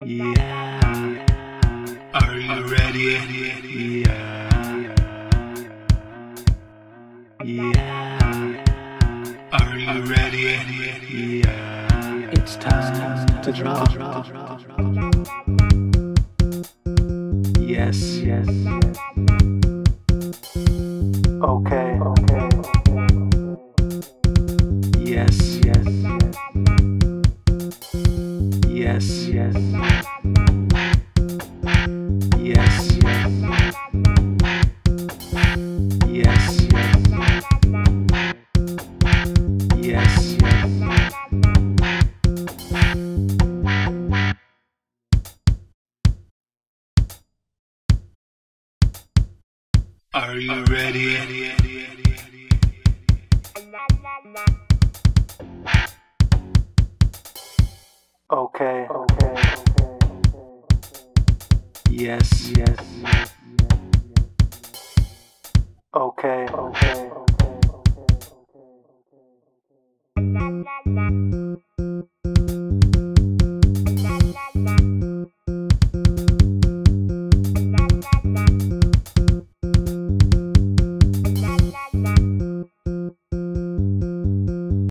Yeah. Are you ready? Yeah. Yeah. Are you ready? Yeah. It's time to drop. Yes. Okay. Yes. Yes. Yes. Yes. Yes. Are you ready? Okay. Yes. Okay.